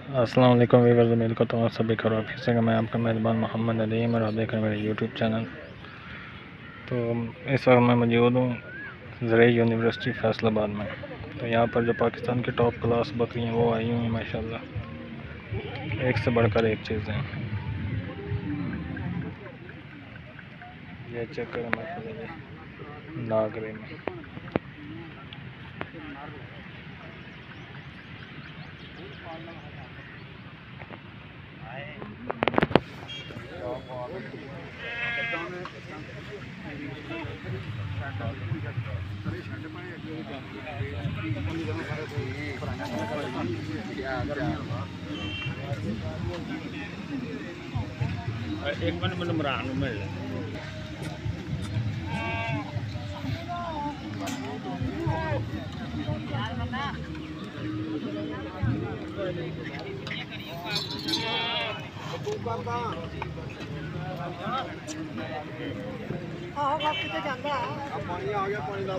अस्सलाम वालेकुम वीवर्स, उम्मीद करता हूँ सभी खैरियत फिर से। मैं आपका मेज़बान मोहम्मद नदीम और आप देख रहे हैं मेरे यूट्यूब चैनल। तो इस वक्त मैं मौजूद हूँ ज़रई यूनिवर्सिटी फैसलाबाद में। तो यहाँ पर जो पाकिस्तान की टॉप क्लास बकरियाँ वो आई हुई हैं माशाल्लाह, एक से बढ़कर एक चीज़ें। ये चेक करें माशाल्लाह नागरे में। एक मिनट में इमरान मिल पानी आ गया, पानी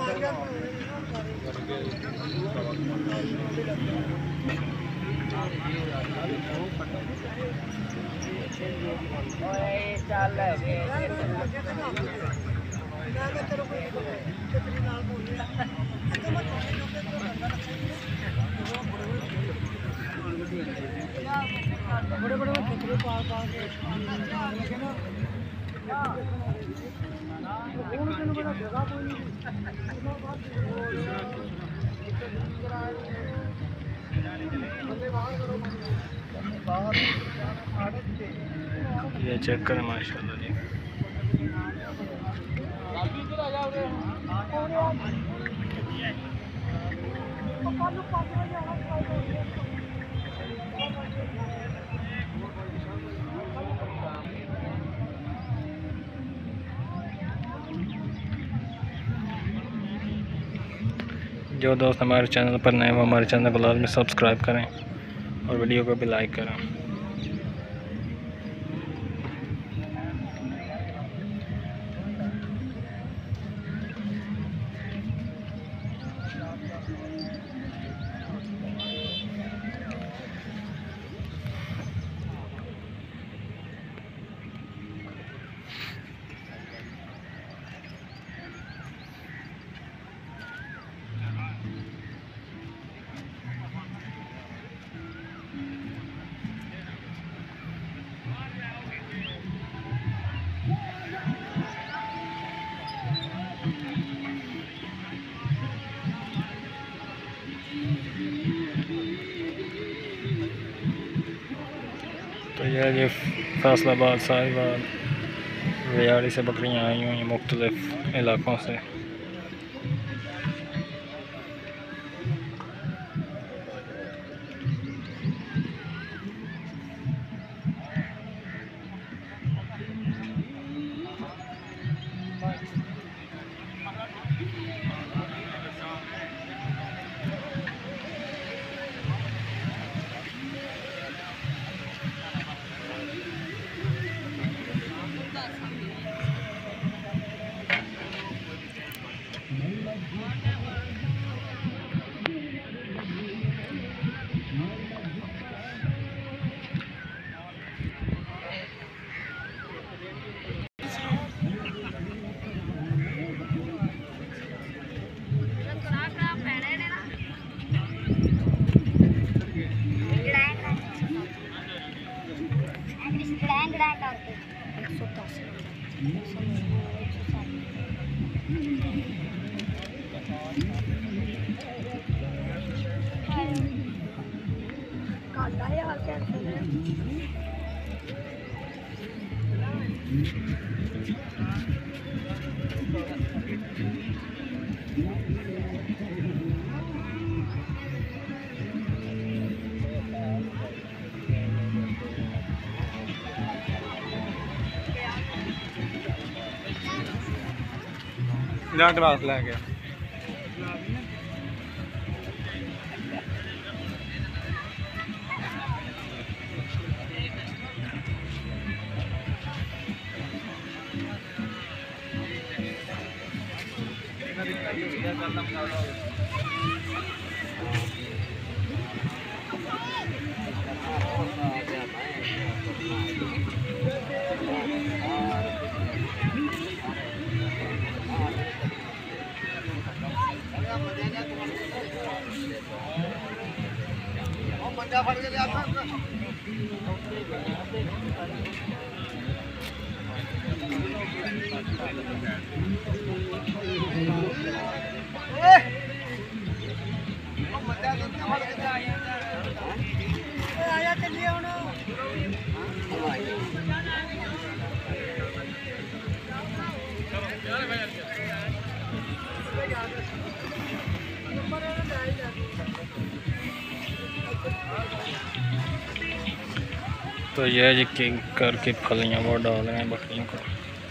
बड़े बड़े ये चेक करें माशाल्लाह जी। जो दोस्त हमारे चैनल पर नए वो हमारे चैनल को लाजमी सब्सक्राइब करें और वीडियो को भी लाइक करें। तो ये फैसलाबाद साहिबाद रियाड़ी से बकरियाँ आई हुई हैं मुख्तलिफ़ इलाक़ों से। जा ग्लास लै गया। तो यह जी करके फलियाँ वो डाल रहे हैं बकरियों को।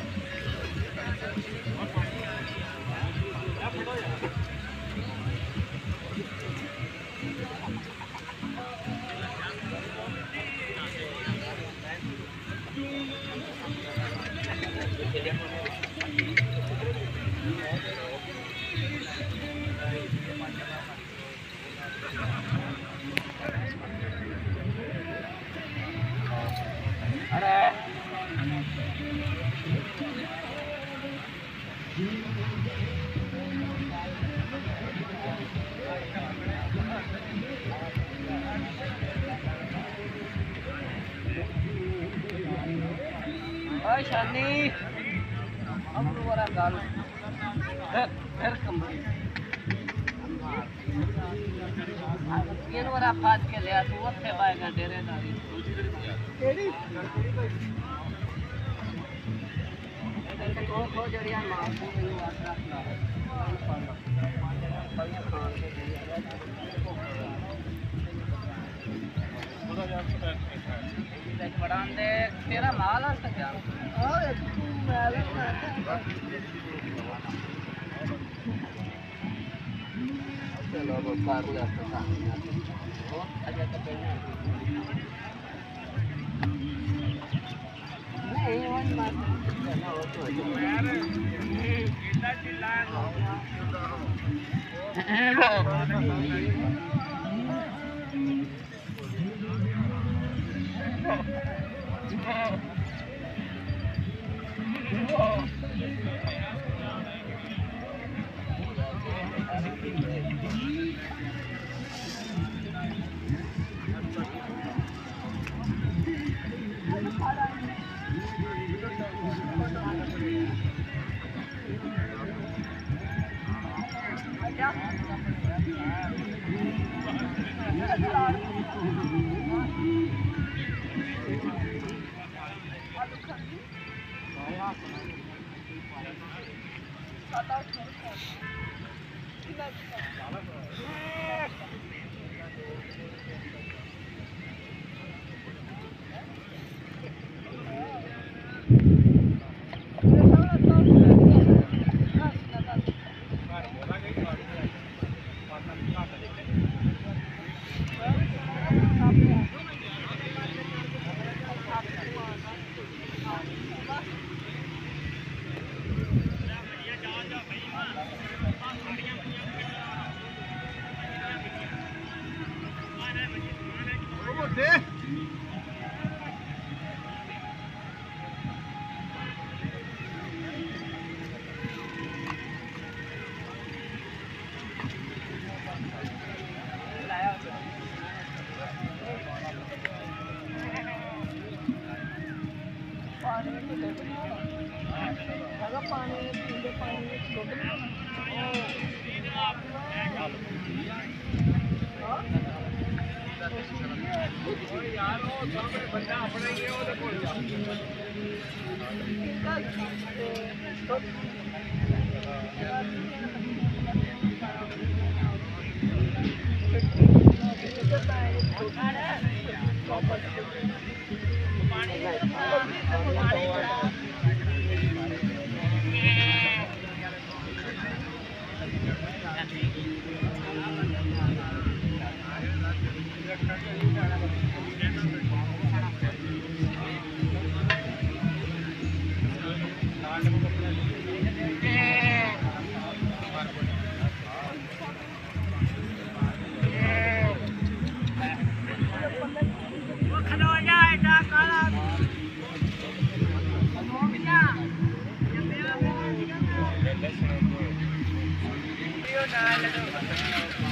शानी अब दोबारा गाल फिर कम ये वाला फाज के ले तू ਉੱਥੇ ਪਾਏਗਾ ਡੇਰੇ ਦਾ ਕਿਹੜੀ ਇਹ ਖੋ ਜੜੀਆਂ ਮਾਰ ਨੂੰ ਮੈਨੂੰ ਆਸਰਾ बढ़ान दे तेरा माल आ सका और तू माल चलो वो कार ले आता वो आजा तो पहले नहीं वन मार ना वो तो यार इतना चिल्लाए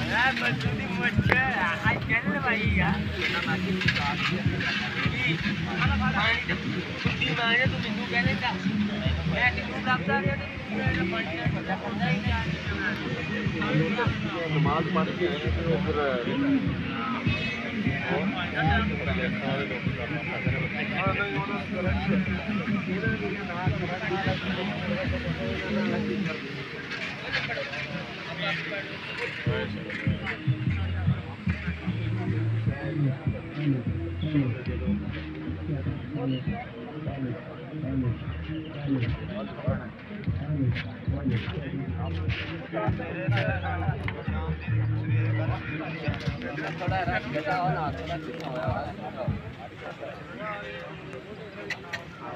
नमाज पढ़ के फिर थोड़ा रश हो ना थोड़ा